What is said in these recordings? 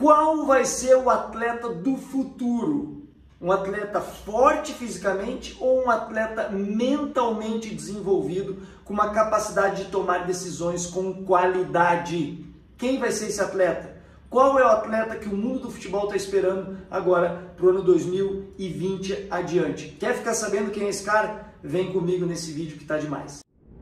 Qual vai ser o atleta do futuro? Um atleta forte fisicamente ou um atleta mentalmente desenvolvido, com uma capacidade de tomar decisões com qualidade? Quem vai ser esse atleta? Qual é o atleta que o mundo do futebol está esperando agora para o ano 2020 adiante? Quer ficar sabendo quem é esse cara? Vem comigo nesse vídeo que está demais.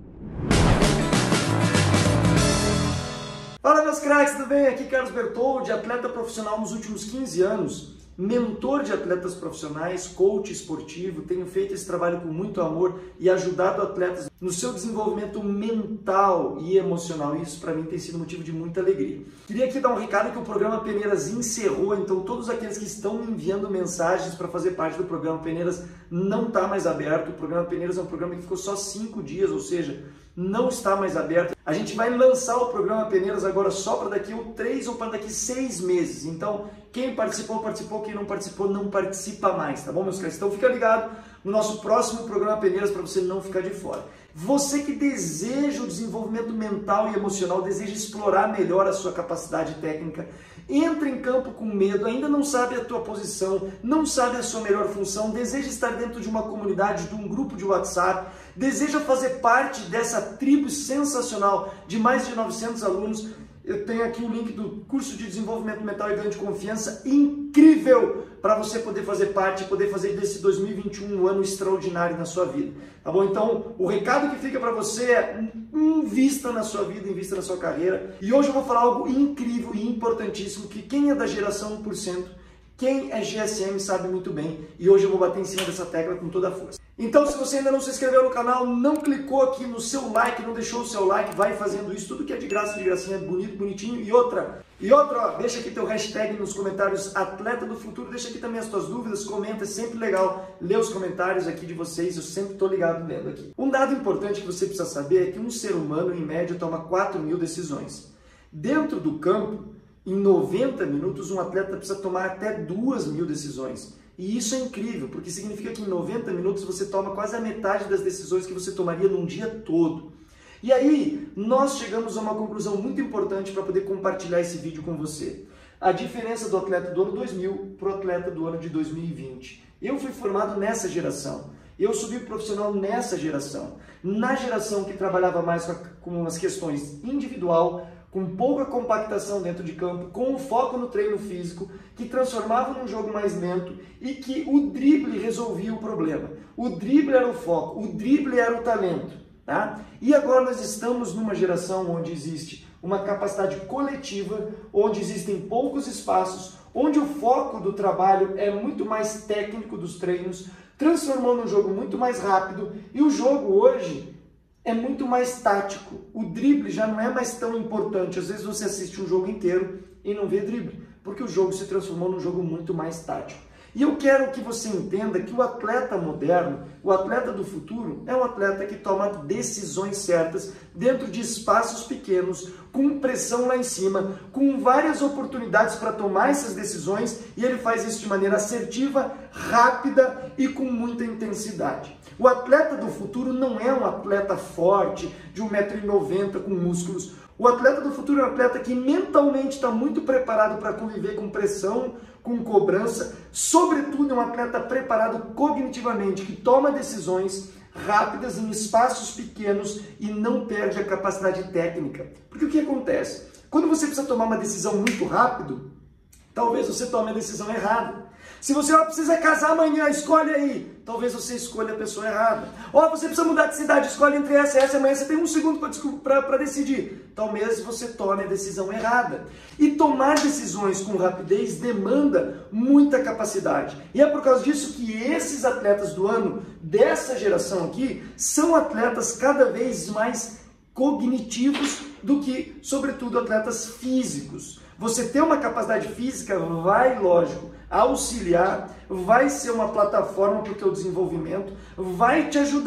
Fala meus craques, tudo bem? Aqui Carlos Bertoldi, atleta profissional nos últimos 15 anos, mentor de atletas profissionais, coach esportivo, tenho feito esse trabalho com muito amor e ajudado atletas no seu desenvolvimento mental e emocional. Isso para mim tem sido motivo de muita alegria. Queria aqui dar um recado que o programa Peneiras encerrou, então todos aqueles que estão me enviando mensagens para fazer parte do programa Peneiras não está mais aberto. O programa Peneiras é um programa que ficou só 5 dias, ou seja, não está mais aberto. A gente vai lançar o programa Peneiras agora só para daqui 3 ou para daqui 6 meses. Então, quem participou, participou. Quem não participou, não participa mais, tá bom, meus caras? Então, fica ligado no nosso próximo programa Peneiras para você não ficar de fora. Você que deseja o desenvolvimento mental e emocional, deseja explorar melhor a sua capacidade técnica, entra em campo com medo, ainda não sabe a tua posição, não sabe a sua melhor função, deseja estar dentro de uma comunidade, de um grupo de WhatsApp, deseja fazer parte dessa tribo sensacional de mais de 900 alunos, eu tenho aqui o link do curso de desenvolvimento mental e ganho de confiança incrível para você poder fazer parte, poder fazer desse 2021 um ano extraordinário na sua vida, tá bom? Então, o recado que fica para você é invista na sua vida, invista na sua carreira. E hoje eu vou falar algo incrível e importantíssimo que quem é da geração 1%, quem é GSM sabe muito bem, e hoje eu vou bater em cima dessa tecla com toda a força. Então, se você ainda não se inscreveu no canal, não clicou aqui no seu like, não deixou o seu like, vai fazendo isso, tudo que é de graça, de gracinha, bonito, bonitinho. E outra, ó, deixa aqui teu hashtag nos comentários, atleta do futuro, deixa aqui também as tuas dúvidas, comenta, é sempre legal ler os comentários aqui de vocês, eu sempre estou ligado lendo aqui. Um dado importante que você precisa saber é que um ser humano, em média, toma 4.000 decisões. Dentro do campo, em 90 minutos, um atleta precisa tomar até 2.000 decisões. E isso é incrível, porque significa que em 90 minutos você toma quase a metade das decisões que você tomaria num dia todo. E aí, nós chegamos a uma conclusão muito importante para poder compartilhar esse vídeo com você. A diferença do atleta do ano 2000 para o atleta do ano de 2020. Eu fui formado nessa geração. Eu subi profissional nessa geração. Na geração que trabalhava mais com as questões individual, com pouca compactação dentro de campo, com foco no treino físico, que transformava num jogo mais lento e que o drible resolvia o problema. O drible era o foco, o drible era o talento. Tá? E agora nós estamos numa geração onde existe uma capacidade coletiva, onde existem poucos espaços, onde o foco do trabalho é muito mais técnico dos treinos, transformando um jogo muito mais rápido, e o jogo hoje é muito mais tático. O drible já não é mais tão importante. Às vezes você assiste um jogo inteiro e não vê drible, porque o jogo se transformou num jogo muito mais tático. E eu quero que você entenda que o atleta moderno, o atleta do futuro, é um atleta que toma decisões certas dentro de espaços pequenos, com pressão lá em cima, com várias oportunidades para tomar essas decisões, e ele faz isso de maneira assertiva, rápida e com muita intensidade. O atleta do futuro não é um atleta forte, de 1,90 m com músculos. O atleta do futuro é um atleta que mentalmente está muito preparado para conviver com pressão, com cobrança, sobretudo é um atleta preparado cognitivamente, que toma decisões rápidas em espaços pequenos e não perde a capacidade técnica. Porque o que acontece? Quando você precisa tomar uma decisão muito rápido, talvez você tome a decisão errada. Se você precisa casar amanhã, escolhe aí. Talvez você escolha a pessoa errada. Ou você precisa mudar de cidade, escolhe entre essa e essa. Amanhã você tem 1 segundo para decidir. Talvez você tome a decisão errada. E tomar decisões com rapidez demanda muita capacidade. E é por causa disso que esses atletas do ano, dessa geração aqui, são atletas cada vez mais cognitivos do que, sobretudo, atletas físicos. Você ter uma capacidade física vai, lógico, auxiliar, vai ser uma plataforma para o teu desenvolvimento, vai te ajudar.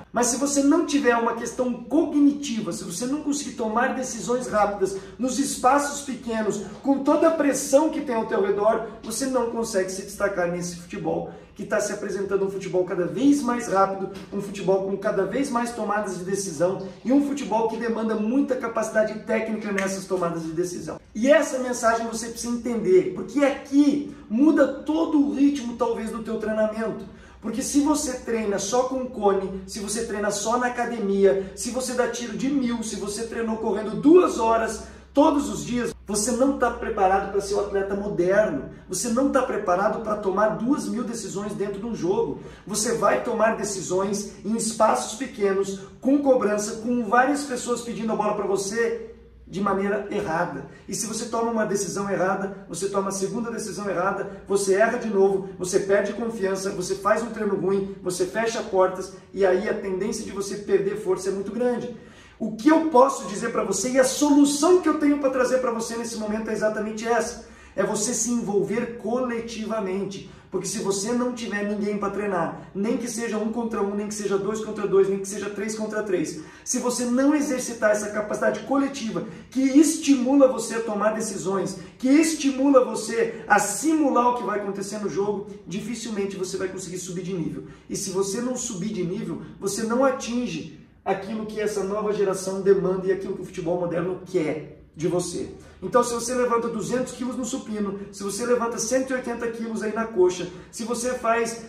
Mas se você não tiver uma questão cognitiva, se você não conseguir tomar decisões rápidas nos espaços pequenos, com toda a pressão que tem ao teu redor, você não consegue se destacar nesse futebol que está se apresentando, um futebol cada vez mais rápido, um futebol com cada vez mais tomadas de decisão e um futebol que demanda muita capacidade técnica nessas tomadas de decisão. E essa mensagem você precisa entender, porque aqui muda todo o ritmo talvez do teu treinamento. Porque se você treina só com cone, se você treina só na academia, se você dá tiro de 1000, se você treinou correndo 2 horas todos os dias, você não está preparado para ser um atleta moderno. Você não está preparado para tomar 2000 decisões dentro de um jogo. Você vai tomar decisões em espaços pequenos, com cobrança, com várias pessoas pedindo a bola para você, de maneira errada. E se você toma uma decisão errada, você toma a segunda decisão errada, você erra de novo, você perde confiança, você faz um treino ruim, você fecha portas e aí a tendência de você perder força é muito grande. O que eu posso dizer para você e a solução que eu tenho para trazer para você nesse momento é exatamente essa. É você se envolver coletivamente. Porque se você não tiver ninguém para treinar, nem que seja 1 contra 1, nem que seja 2 contra 2, nem que seja 3 contra 3, se você não exercitar essa capacidade coletiva que estimula você a tomar decisões, que estimula você a simular o que vai acontecer no jogo, dificilmente você vai conseguir subir de nível. E se você não subir de nível, você não atinge aquilo que essa nova geração demanda e aquilo que o futebol moderno quer de você. Então, se você levanta 200 quilos no supino, se você levanta 180 quilos aí na coxa, se você faz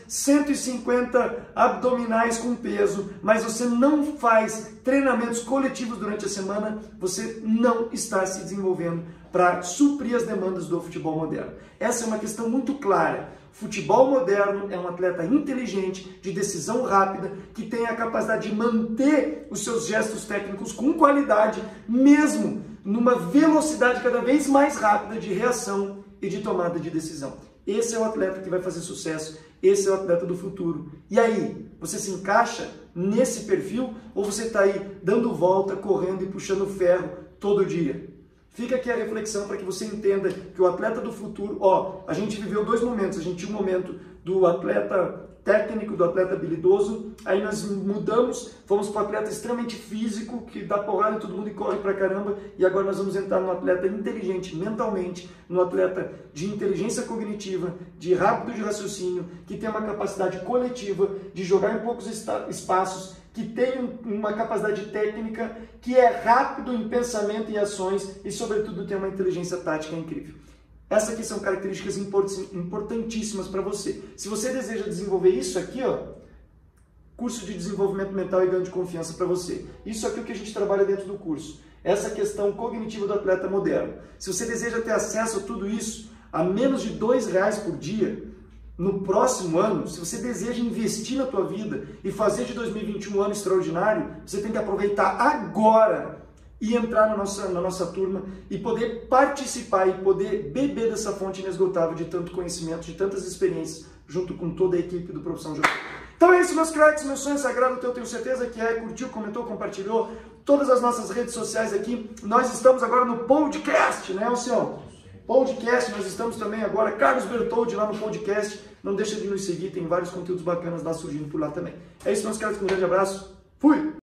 150 abdominais com peso, mas você não faz treinamentos coletivos durante a semana, você não está se desenvolvendo para suprir as demandas do futebol moderno. Essa é uma questão muito clara. Futebol moderno é um atleta inteligente, de decisão rápida, que tem a capacidade de manter os seus gestos técnicos com qualidade, mesmo numa velocidade cada vez mais rápida de reação e de tomada de decisão. Esse é o atleta que vai fazer sucesso, esse é o atleta do futuro. E aí, você se encaixa nesse perfil ou você está aí dando volta, correndo e puxando ferro todo dia? Fica aqui a reflexão para que você entenda que o atleta do futuro, a gente viveu 2 momentos. A gente tinha um momento do atleta técnico, do atleta habilidoso, aí nós mudamos, fomos para o atleta extremamente físico, que dá porrada em todo mundo e corre pra caramba, e agora nós vamos entrar no atleta inteligente mentalmente, no atleta de inteligência cognitiva, de rápido de raciocínio, que tem uma capacidade coletiva de jogar em poucos espaços, que tem uma capacidade técnica, que é rápido em pensamento e ações e, sobretudo, tem uma inteligência tática incrível. Essas aqui são características importantíssimas para você. Se você deseja desenvolver isso aqui, curso de desenvolvimento mental e ganho de confiança para você. Isso aqui é o que a gente trabalha dentro do curso. Essa questão cognitiva do atleta moderno. Se você deseja ter acesso a tudo isso a menos de R$2 por dia, no próximo ano, se você deseja investir na tua vida e fazer de 2021 um ano extraordinário, você tem que aproveitar agora e entrar na nossa turma e poder participar e poder beber dessa fonte inesgotável de tanto conhecimento, de tantas experiências, junto com toda a equipe do Profissão Jovem. Então é isso, meus craques, meu sonho sagrado, eu tenho certeza que é, curtiu, comentou, compartilhou, todas as nossas redes sociais aqui. Nós estamos agora no podcast, né, Alcião? Podcast, nós estamos também agora, Carlos Bertoldi lá no podcast, não deixa de nos seguir, tem vários conteúdos bacanas lá surgindo por lá também. É isso, meus craques, um grande abraço, fui!